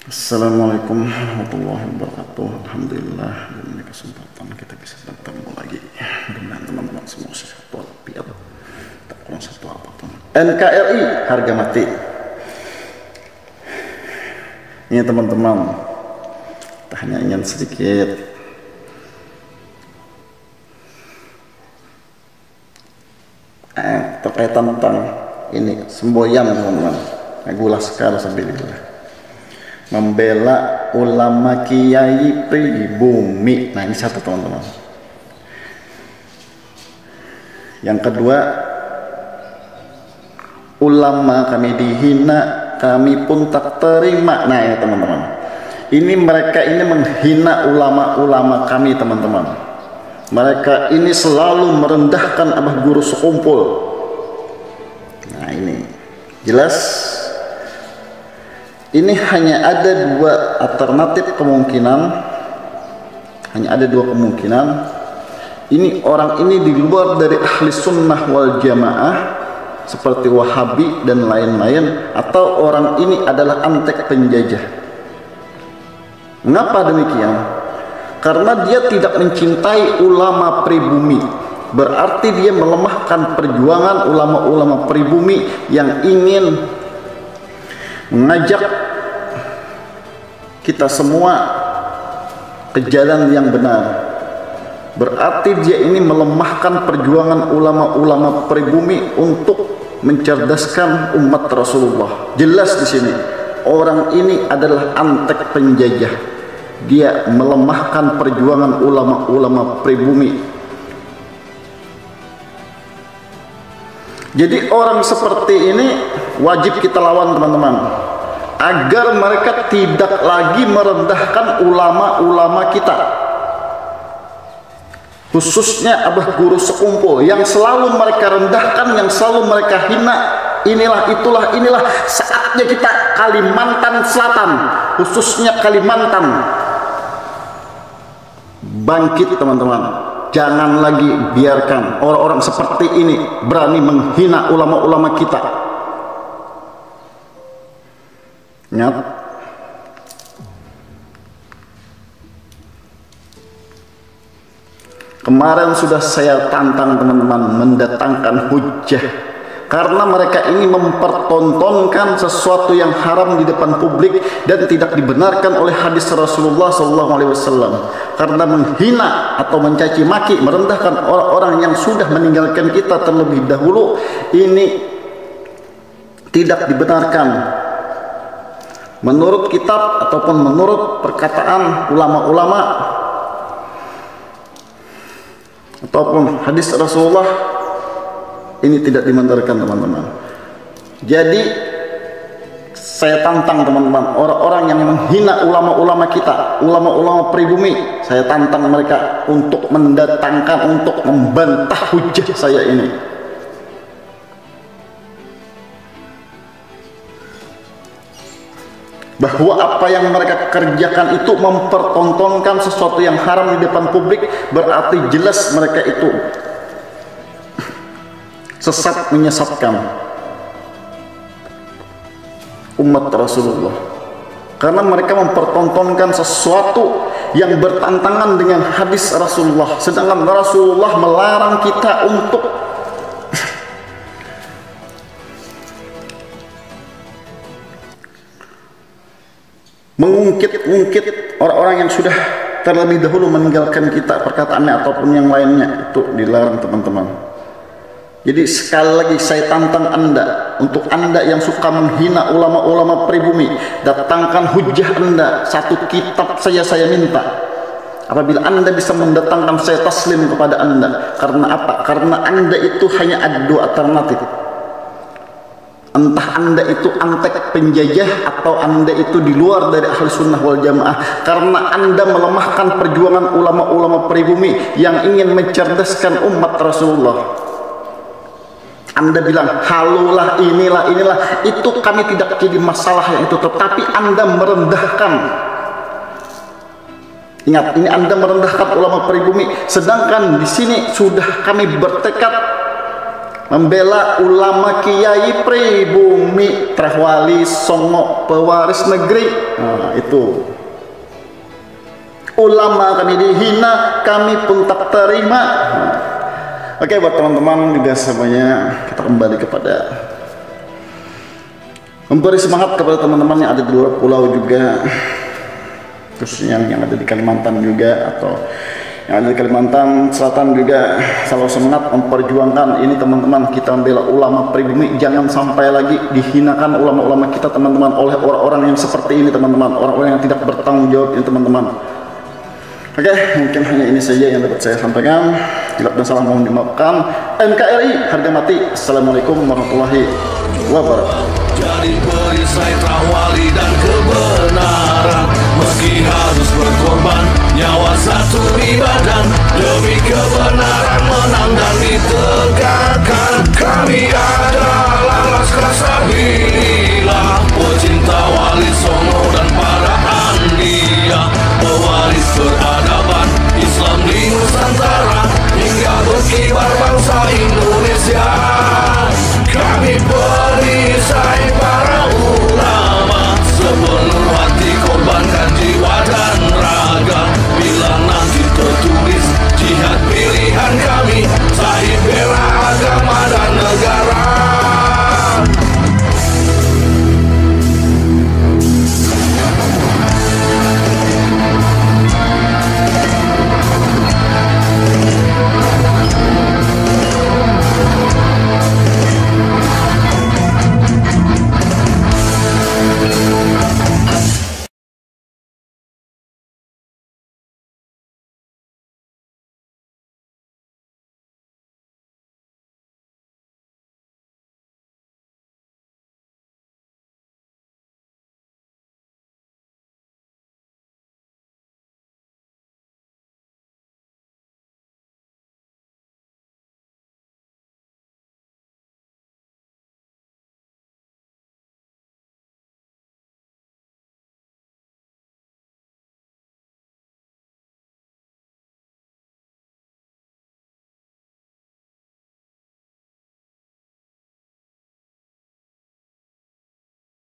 Assalamualaikum warahmatullahi wabarakatuh. Alhamdulillah, dengan kesempatan kita bisa bertemu lagi dengan teman-teman semua sehat walafiat, tak kurang satu apapun. NKRI harga mati. Ini teman-teman, kita hanya ingin sedikit terkait tentang ini semboyan teman-teman. Gula sekali sabilillah. Membela ulama kiai pribumi. Nah, ini satu teman-teman. Yang kedua, ulama kami dihina, kami pun tak terima. Nah, ya teman-teman, ini mereka ini menghina ulama-ulama kami teman-teman. Mereka ini selalu merendahkan abah guru sekumpul. Nah, ini jelas. Ini hanya ada dua alternatif kemungkinan, hanya ada dua kemungkinan. Ini orang ini di luar dari ahli sunnah wal jamaah seperti Wahabi dan lain-lain, atau orang ini adalah antek penjajah. Mengapa demikian? Karena dia tidak mencintai ulama pribumi, berarti dia melemahkan perjuangan ulama-ulama pribumi yang ingin mengajak kita semua ke jalan yang benar. Berarti dia ini melemahkan perjuangan ulama-ulama pribumi untuk mencerdaskan umat Rasulullah. Jelas di sini orang ini adalah antek penjajah. Dia melemahkan perjuangan ulama-ulama pribumi. Jadi orang seperti ini wajib kita lawan teman-teman, agar mereka tidak lagi merendahkan ulama-ulama kita, khususnya abah guru sekumpul yang selalu mereka rendahkan, yang selalu mereka hina. Inilah saatnya kita Kalimantan Selatan, khususnya Kalimantan, bangkit teman-teman. Jangan lagi biarkan orang-orang seperti ini berani menghina ulama-ulama kita. Ingat, kemarin sudah saya tantang teman-teman mendatangkan hujjah, karena mereka ini mempertontonkan sesuatu yang haram di depan publik dan tidak dibenarkan oleh hadis Rasulullah SAW, karena menghina atau mencaci maki, merendahkan orang-orang yang sudah meninggalkan kita terlebih dahulu. Ini tidak dibenarkan menurut kitab ataupun menurut perkataan ulama-ulama ataupun hadis Rasulullah. Ini tidak dibenarkan teman-teman. Jadi saya tantang teman-teman, orang-orang yang menghina ulama-ulama kita, ulama-ulama pribumi, saya tantang mereka untuk mendatangkan, untuk membantah hujah saya ini. Bahwa apa yang mereka kerjakan itu mempertontonkan sesuatu yang haram di depan publik, berarti jelas mereka itu sesat, menyesatkan umat Rasulullah. Karena mereka mempertontonkan sesuatu yang bertentangan dengan hadis Rasulullah, sedangkan Rasulullah melarang kita untuk mengungkit-ungkit orang-orang yang sudah terlebih dahulu meninggalkan kita, perkataannya ataupun yang lainnya. Itu dilarang teman-teman. Jadi sekali lagi saya tantang Anda, untuk Anda yang suka menghina ulama-ulama pribumi, datangkan hujah Anda. Satu kitab saja saya minta. Apabila Anda bisa mendatangkan, saya taslim kepada Anda. Karena apa? Karena Anda itu hanya ada dua alternatif. Entah Anda itu antek penjajah atau Anda itu di luar dari ahli sunnah wal jamaah, karena Anda melemahkan perjuangan ulama-ulama pribumi yang ingin mencerdaskan umat Rasulullah. Anda bilang halulah, inilah, itu kami tidak jadi masalah yang itu, tetapi Anda merendahkan. Ingat, ini Anda merendahkan ulama pribumi, sedangkan di sini sudah kami bertekad membela ulama kiai pribumi Trahwali Songo pewaris negeri. Nah, itu ulama kami dihina, kami pun tak terima. Oke, buat teman-teman juga semuanya, kita kembali kepada memberi semangat kepada teman-teman yang ada di luar pulau juga, khususnya yang ada di Kalimantan juga, atau yang ada di Kalimantan Selatan juga. Selalu semangat memperjuangkan ini teman-teman. Kita membela ulama pribumi, jangan sampai lagi dihinakan ulama-ulama kita teman-teman oleh orang-orang yang seperti ini teman-teman, orang-orang yang tidak bertanggung jawab ini teman-teman. Oke, mungkin hanya ini saja yang dapat saya sampaikan. Hilaf dan salah mohon dimaafkan. NKRI harga mati. Assalamualaikum warahmatullahi wabarakatuh. Jadi perisai Trahwali dan kebenaran, meski harus berkorban nyawa satu di badan, demi kebenaran menang dan ditegakkan. Kami adalah laskar Sabda.